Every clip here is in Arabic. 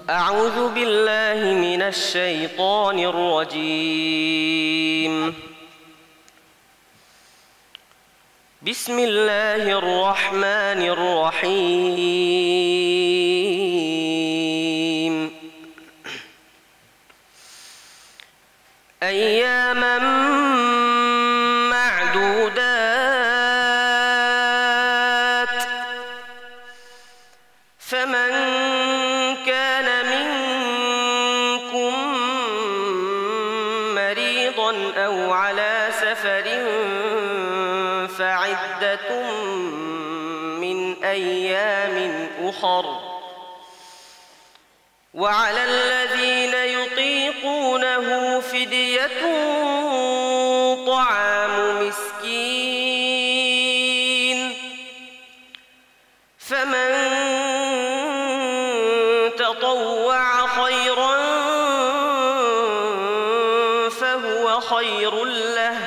أعوذ بالله من الشيطان الرجيم بسم الله الرحمن الرحيم أياما معدودات فمن كان منكم مريضا أو على سفر فعدة من أيام أخر وعلى الذين يطيقونه فدية طعام مسكين فمن تطوع خيرا فهو خير له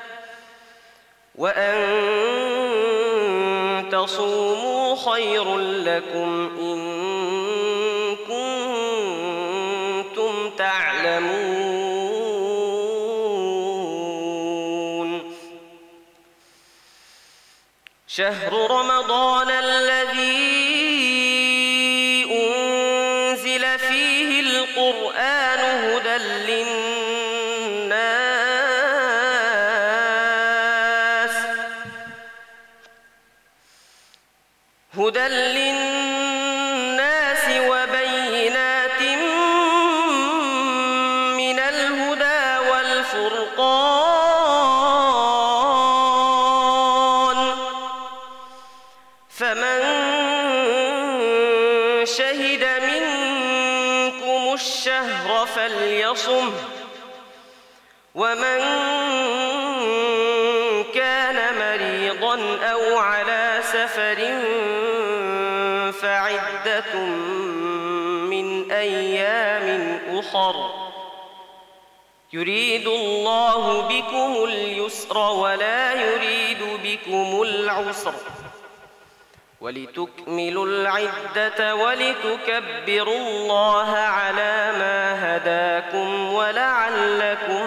وأن تصوموا خير لكم إن كنتم تعلمون شهر رمضان الذي أنزل فيه القرآن هدى للناس وبينات من الهدى والفرقان فمن شهد منكم الشهر فليصمه ومن كان مريضا أو على سفر فعدة من أيام أخر يريد الله بكم اليسر ولا يريد بكم العسر ولتكملوا العدة ولتكبروا الله على ما هداكم ولعلكم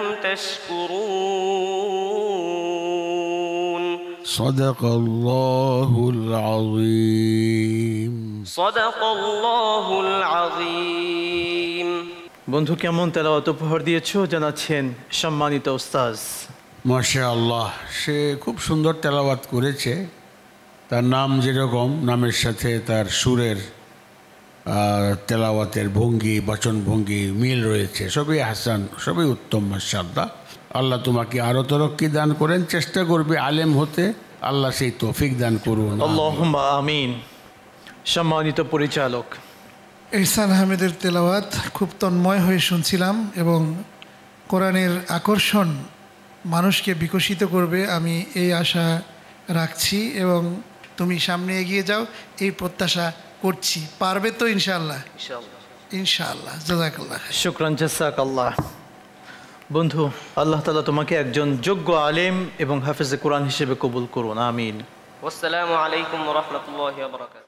تشكرون صدق الله العظيم صدق الله العظيم বন্ধু কেমন তেলাওয়াত উপহার দিয়েছো জানাচ্ছেন সম্মানিত উস্তাদ। মাশাআল্লাহ, সে খুব সুন্দর তেলাওয়াত করেছে। তার নাম যেরকম, নামের সাথে তার সুরের তেলাওয়াতের ভঙ্গি, বচনভঙ্গি মিল রয়েছে, সবই হাসান, সবই উত্তম। মাশাআল্লাহ, আল্লাহ তোমাকে আরও তরক্কি দান করেন। চেষ্টা করবে আলেম হতে, আল্লাহ সেই তৌফিক দান করুন। আল্লাহুম্মা আমিন। সম্মানিত পরিচালক, ইহসান আহমেদের তেলাওয়াত খুব তন্ময় হয়ে শুনছিলাম এবং কোরআনের আকর্ষণ মানুষকে বিকশিত করবে, আমি এই আশা রাখছি এবং তুমি সামনে এগিয়ে যাও এই প্রত্যাশা করছি। পারবে তো ইনশাআল্লাহ? ইনশাআল্লাহ। জাযাকাল্লাহ। শুকরান, জাযাকাল্লাহ। বন্ধু, আল্লাহ তাআলা তোমাকে একজন যোগ্য আলেম এবং হাফেজে কোরআন হিসেবে কবুল করুন। আমিন। আসসালামু আলাইকুম ওয়া রাহমাতুল্লাহি ওয়া বারাকাতুহু।